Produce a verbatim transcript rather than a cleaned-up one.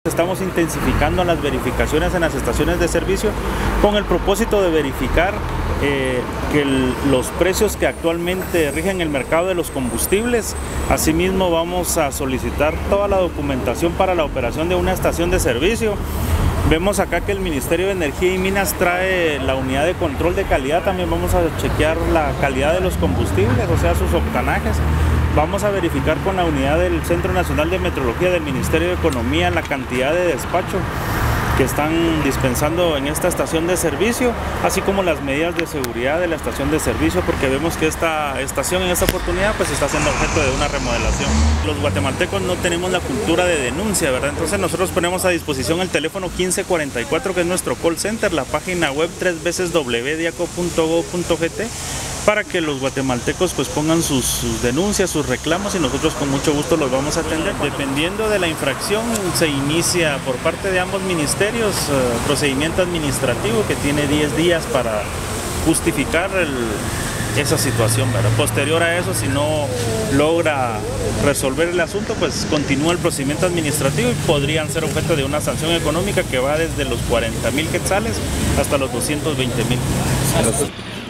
Estamos intensificando las verificaciones en las estaciones de servicio con el propósito de verificar eh, que el, los precios que actualmente rigen el mercado de los combustibles. Asimismo, vamos a solicitar toda la documentación para la operación de una estación de servicio. Vemos acá que el Ministerio de Energía y Minas trae la unidad de control de calidad. También vamos a chequear la calidad de los combustibles, o sea, sus octanajes. Vamos a verificar con la unidad del Centro Nacional de Metrología del Ministerio de Economía la cantidad de despacho que están dispensando en esta estación de servicio, así como las medidas de seguridad de la estación de servicio, porque vemos que esta estación en esta oportunidad pues está siendo objeto de una remodelación. Los guatemaltecos no tenemos la cultura de denuncia, ¿verdad? Entonces nosotros ponemos a disposición el teléfono quince cuarenta y cuatro, que es nuestro call center, la página web tres veces w punto diaco punto gob punto gt, para que los guatemaltecos pues pongan sus, sus denuncias, sus reclamos, y nosotros con mucho gusto los vamos a atender. Dependiendo de la infracción, se inicia por parte de ambos ministerios uh, procedimiento administrativo que tiene diez días para justificar el, esa situación, ¿verdad? Posterior a eso, si no logra resolver el asunto, pues continúa el procedimiento administrativo y podrían ser objeto de una sanción económica que va desde los cuarenta mil quetzales hasta los doscientos veinte mil.